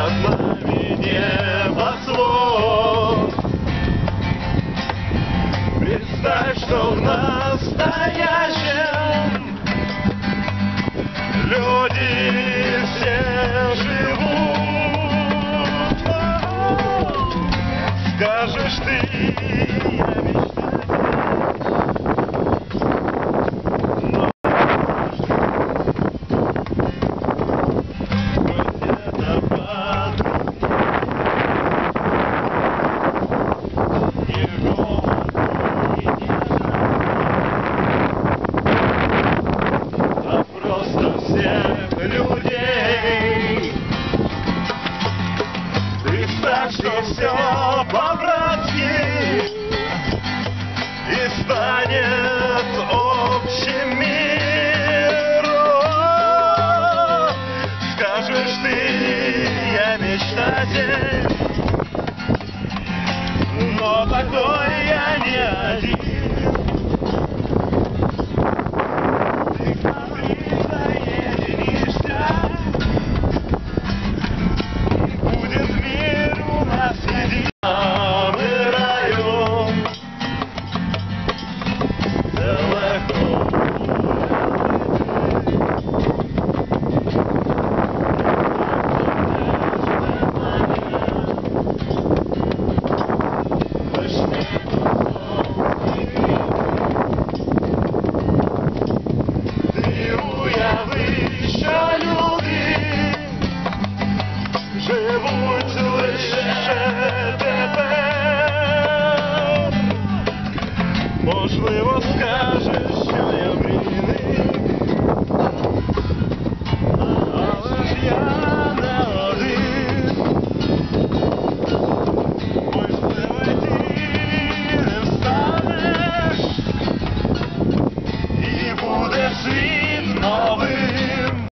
над нами небосвод. Представь, что в настоящем люди все живут. Скажешь ты, я людей. Представь, что все по-братски и станет общим миром. Скажешь ты, я мечтатель, но такой я не один. Живуть лише тепер, можливо, скажеш.